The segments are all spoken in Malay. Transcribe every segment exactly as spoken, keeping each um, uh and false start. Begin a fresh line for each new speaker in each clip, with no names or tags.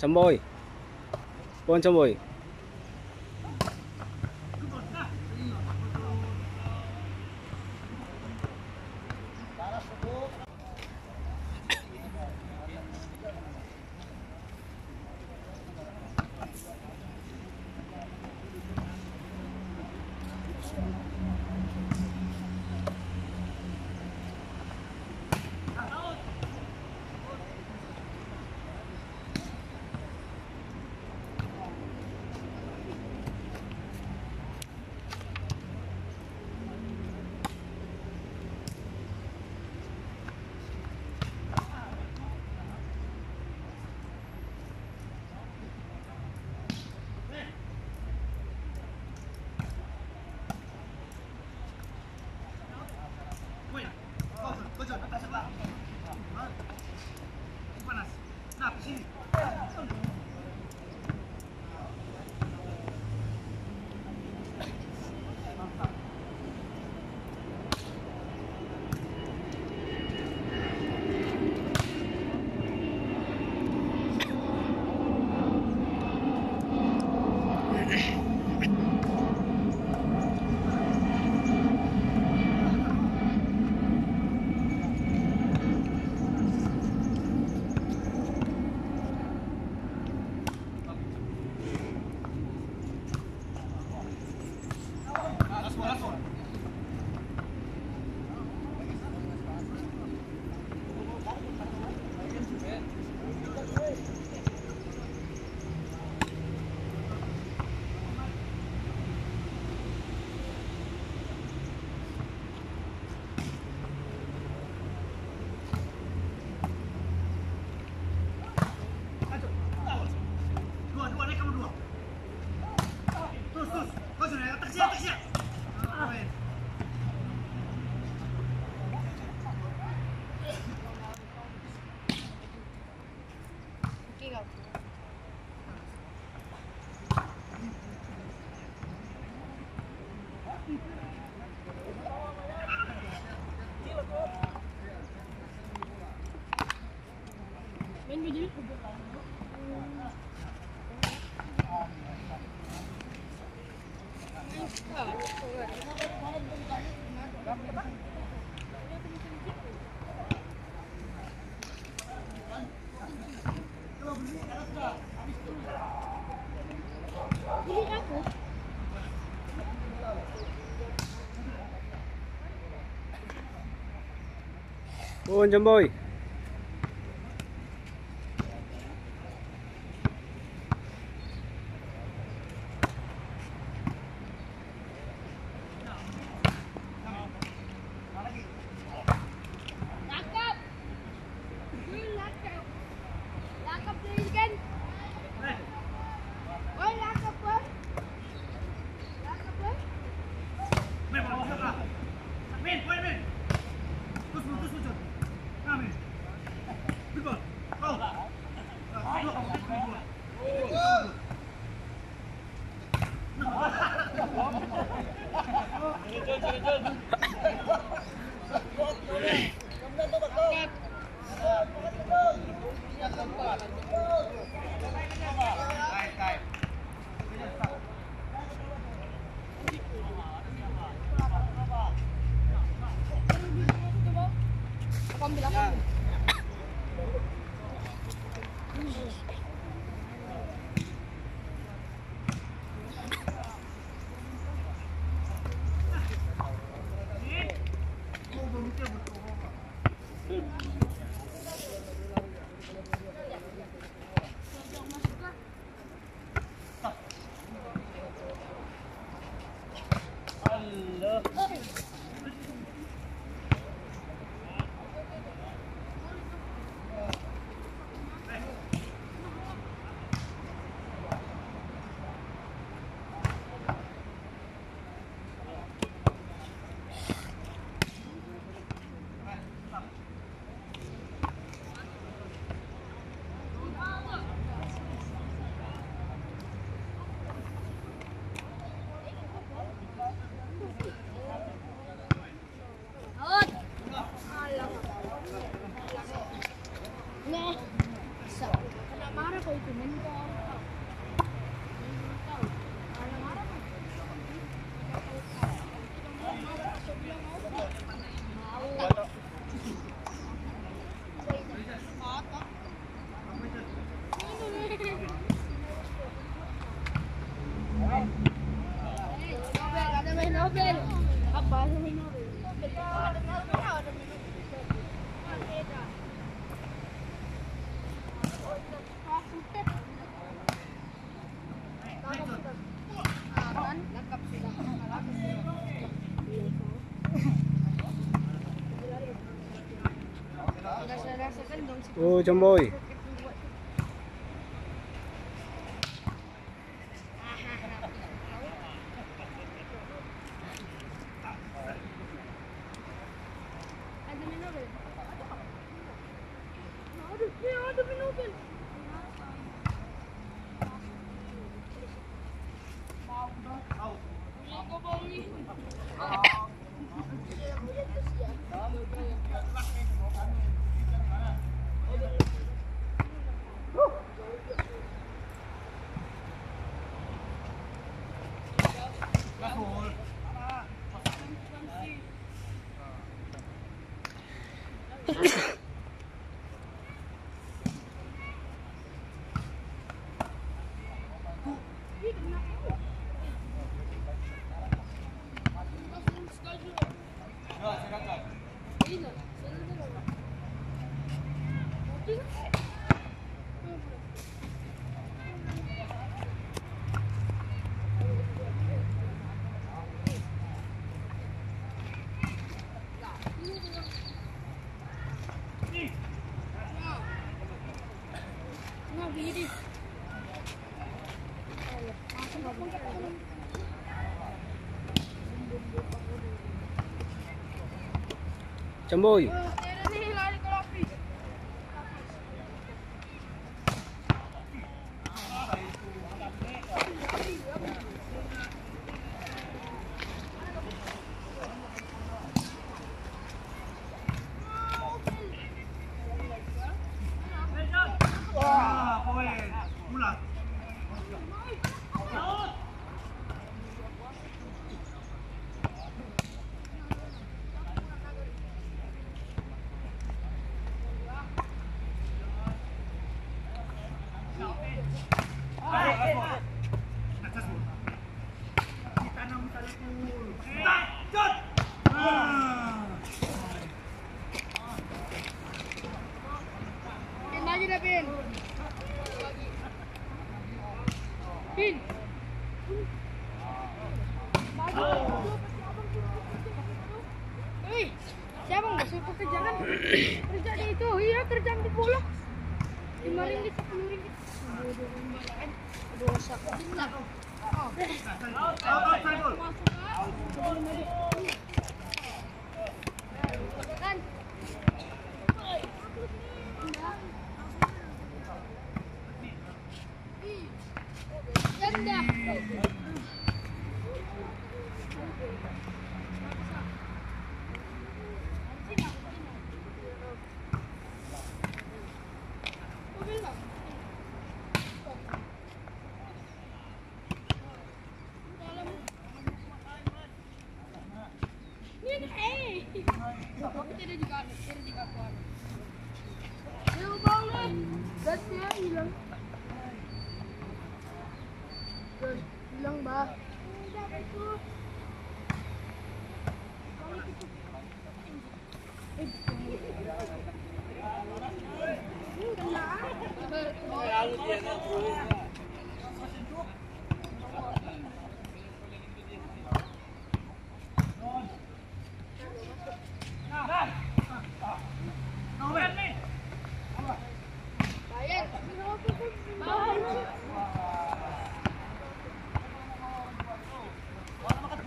Camboy. Pon Camboy. Pon Camboy.
Amin. Nobel. Apa?
Oh, Jamboy. Jamboy.
Pin. Pin. Hei, siapa nggak suka pekerjaan? Kerja di itu, iya kerjaan di bola. Lima ringgit, sepuluh ringgit. Dosa. Kan? Ganda. Tidak juga, tidak juga kuat. Hilang banget, gasnya hilang. Gas hilang bah. Bayar.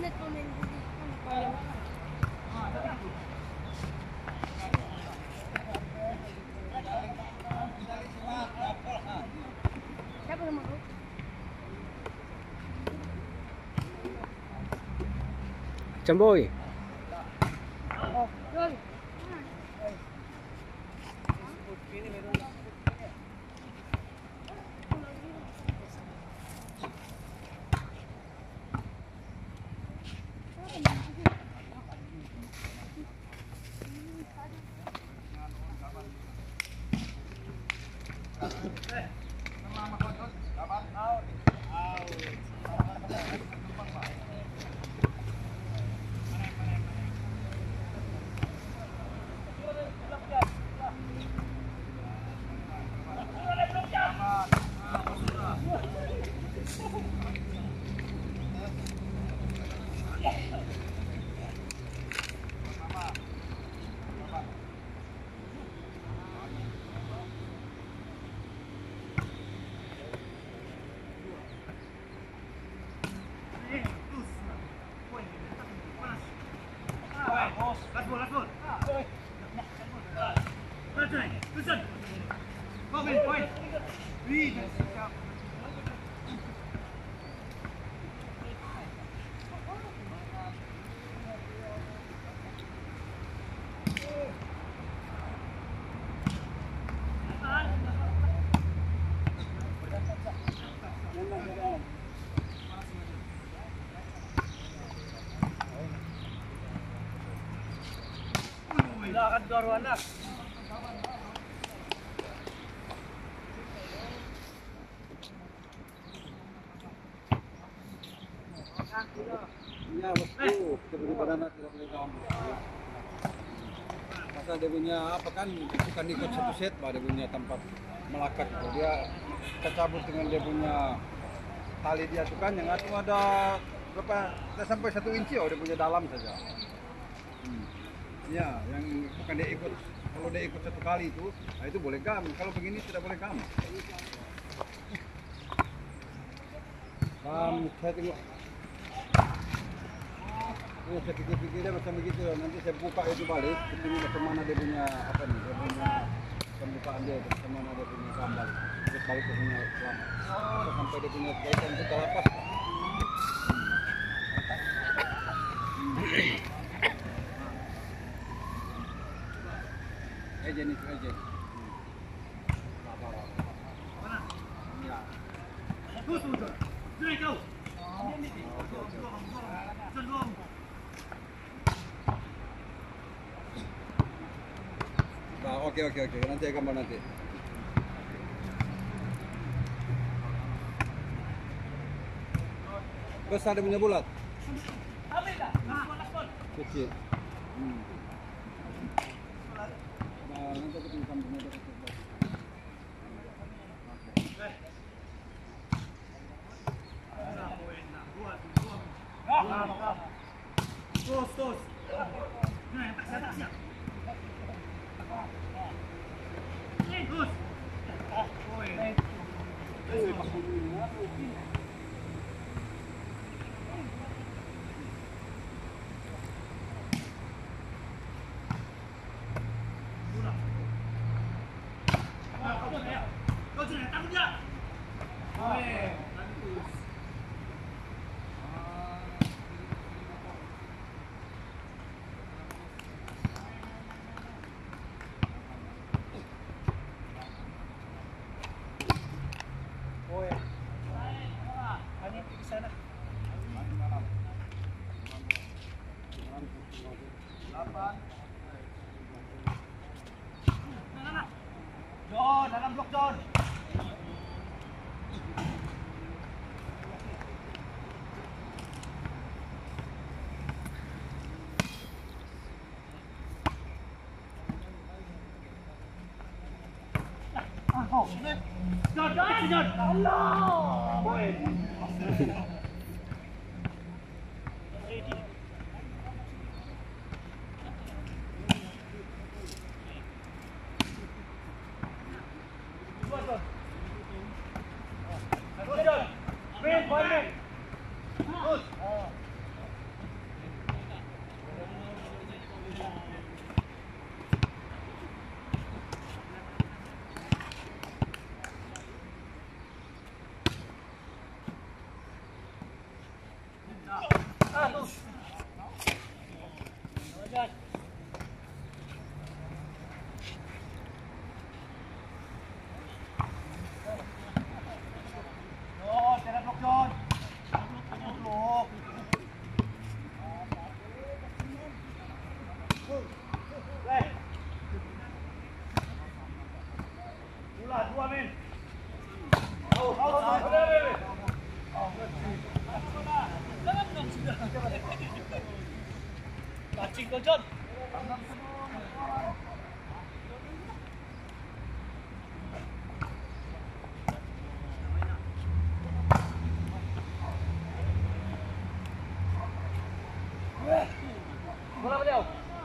menit pemain judi. Siapa nama kau?
Camboy.
Oh, Jol.
Silakan keluar anak.
Ya, betul. Daripada anak tidak boleh kamu. Masa dia punya apa kan bukan ikut satu set, bah dia punya tempat melakat itu. Dia kecabut dengan dia punya tali dia tuh kan yang itu ada berapa? Tidak sampai satu inci oh dia punya dalam saja. Hmm. Ya, yang bukan dia ikut. Kalau dia ikut satu kali itu, nah itu boleh gam. Kalau begini tidak boleh gam. Gam, saya tengok. Oh, saya pikir-pikir dia macam begitu. Nanti saya buka itu balik. Ketemu macam mana dia punya apa nih? Dia punya pembukaan dia, macam mana dia punya gambar. Terus balik ke punya lama. Oh. Sampai dia punya kaitan itu terlepas. Ejen itu ejen. Mana? Ya. Tuh tuh tuh. Naik kau. Nah, oke oke oke. Nanti saya gambar nanti. Besar dia punya bulat. Kecil. Hmm. Nah, nanti aku tunggu kampungnya dia kecil. Terus terus. Nah, tak siap tak siap. Terus. Oi. Oi, pasang dulu. John, dalam blok John. Ah, oh, John, John, John. Allah. Boy.
Bola beliau.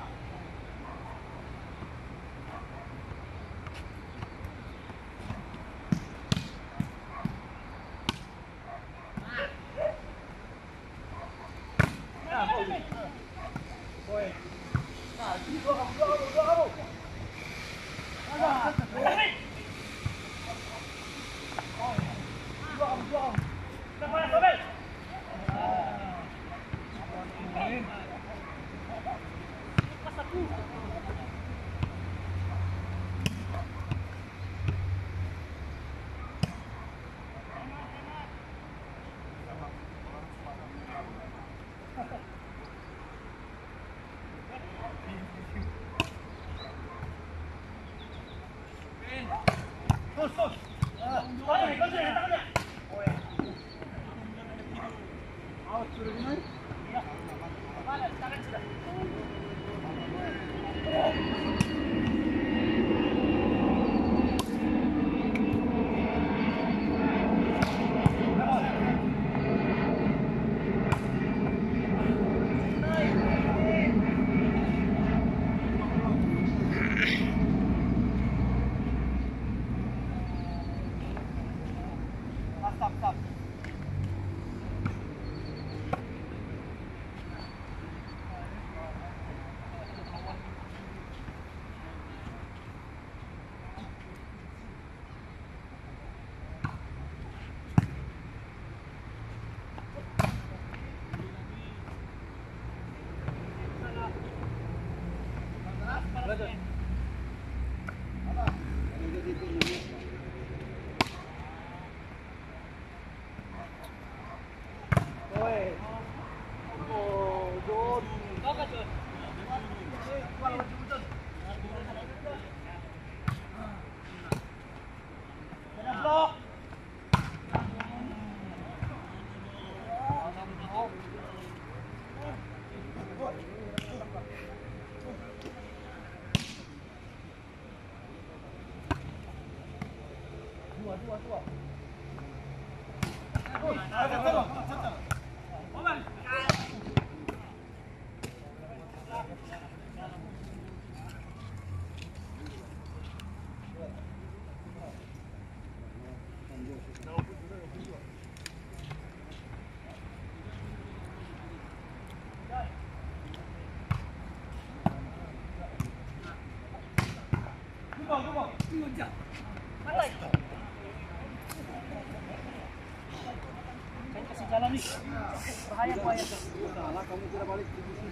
Jalan nih, bahaya bahaya.
Salah kamu kira balik di sini.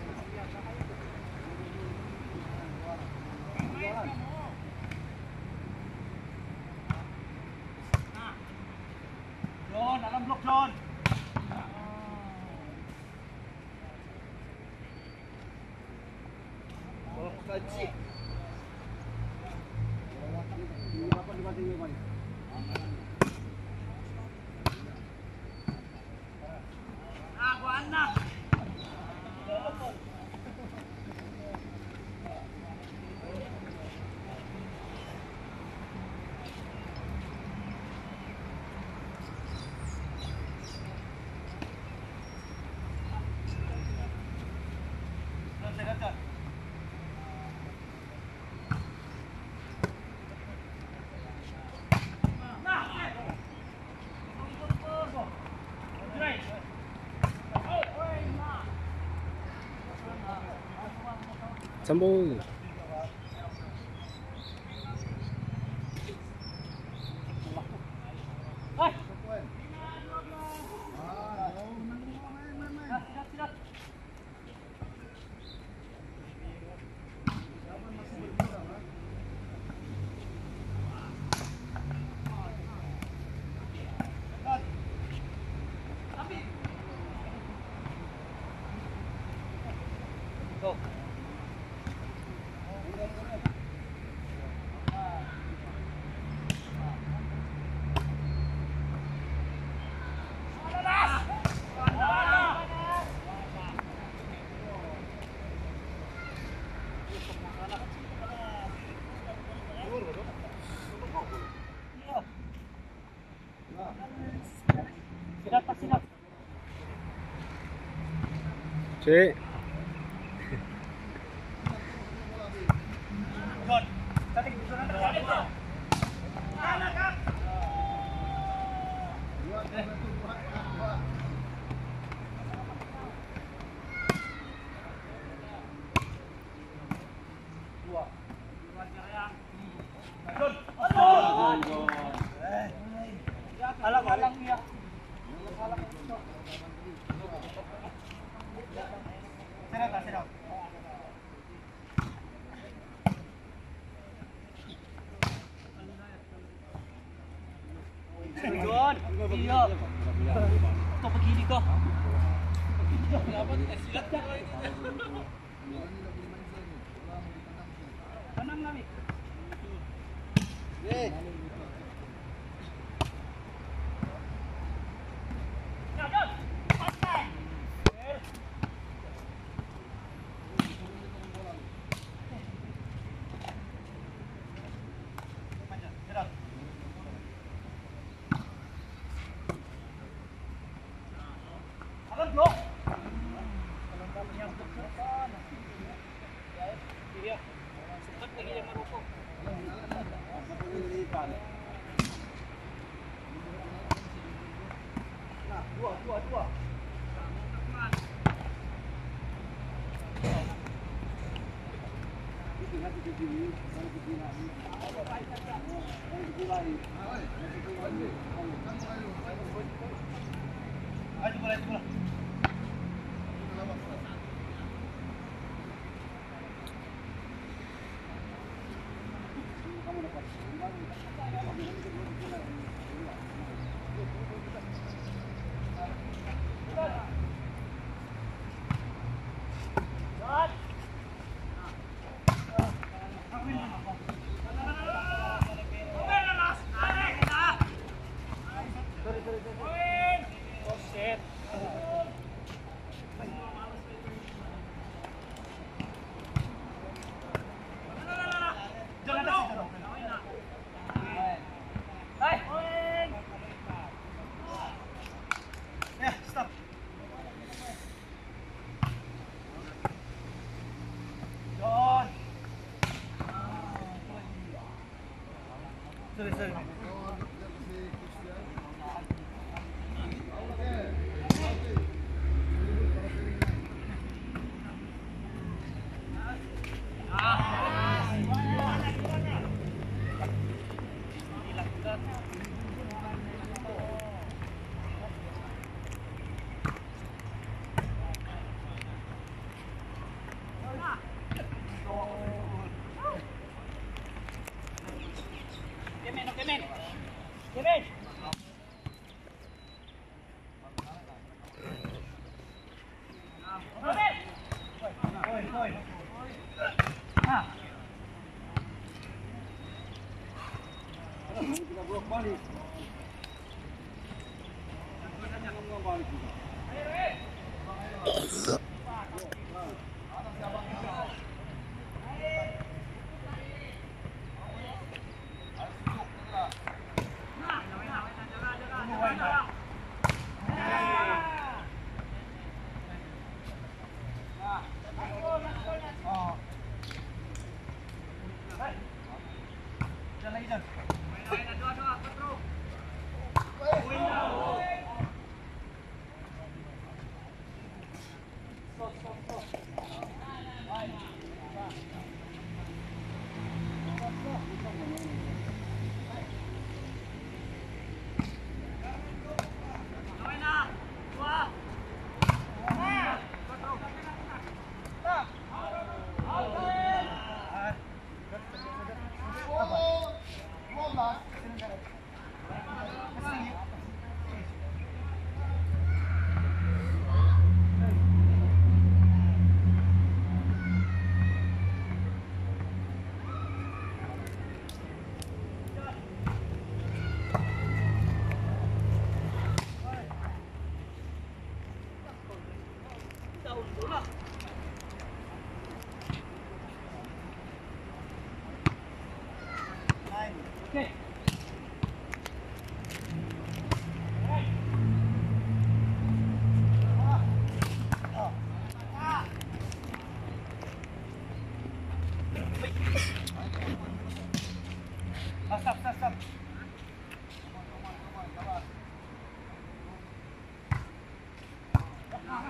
John, dalam blok John.
Oh, kaji. Berapa di batin ini, Pak?
Aku anak.
Jamboy. Si.
John, cantik susunan terjadi bro. Mana kak? Dua. John, aduh. Alang-alang dia. Serang, serang. John, iya. Kok begini kok? Kenapa tidak silat ya? Tenang Nabi. Eh. Ya, John. Santai. Maju, serang. Alam blok. Kalau kamu yang blok depan. Iya. Cepat lagi yang merokok. Nah, dua, dua, dua. Ayo bola, bola. Sorry, sorry. Kemen, kemen. Kemen.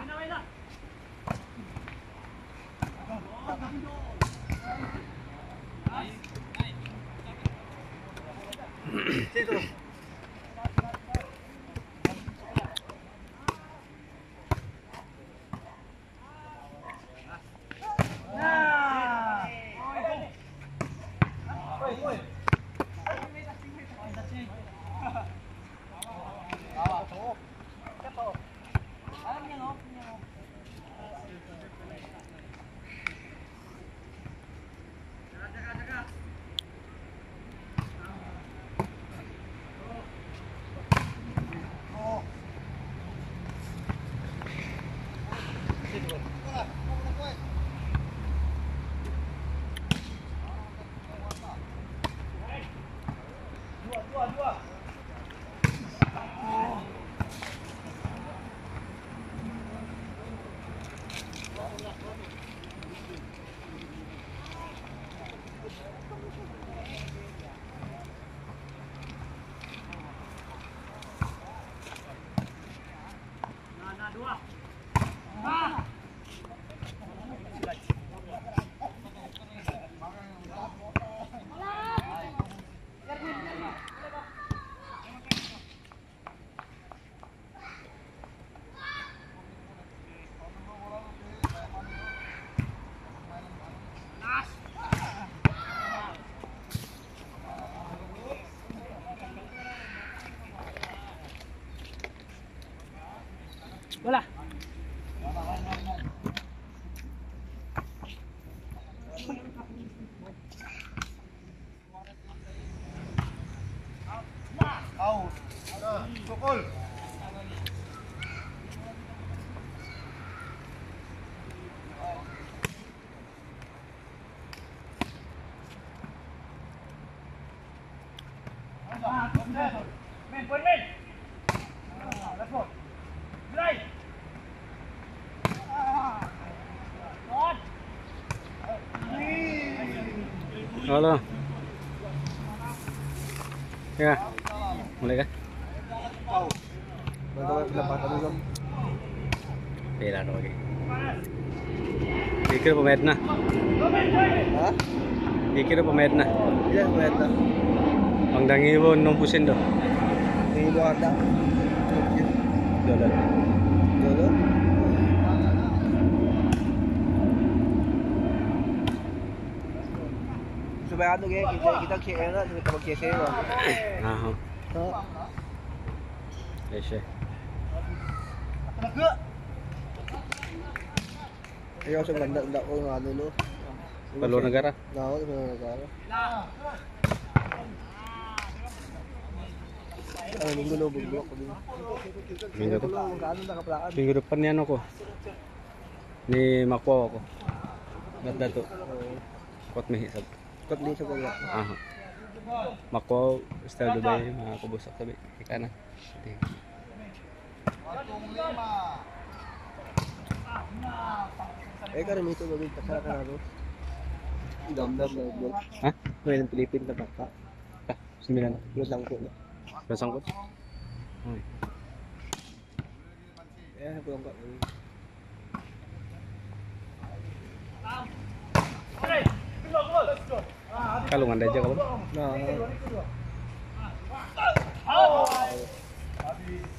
Bola.
Out. Pukul.
Men, pun men. Let's go. Right. On.
Halo. Ya. Mulai kan?
Out. Bagaimana pendapatan lu?
Beda dong lagi. Pikir pemain nah.
Hah?
Pikir pemain nah.
Iya, kereta.
Ang dangi mo numpusin do.
Ini dua ada.
Dolar.
Dulu. Supaya ano kaya kita kita kaya na kita magkese ba.
Ah.
Ha.
Yes.
Ayaw sa ganda ganda ko ng ano no.
Paluar negara.
Naon sa negara. Ano minggu lo buglo ko din.
Minggu to.
Magkano na kaplaan?
Minggu depan ni ano ko. Ni Makwa ako. Gat dato. Kot mihi sab.
Kot din sa kanya.
Ah. Makwa style Dubai mga kubusak sabi. Ikana.
Eh karon ito bagay pasara ka ro. Damdam na bol.
Ha?
May ng Pilipin na baka.
Ah, sembilan.
Plus lang ko na.
Bersangkut. Oh.
Eh pulang ka.
Kalungan aja kamu.
Nah.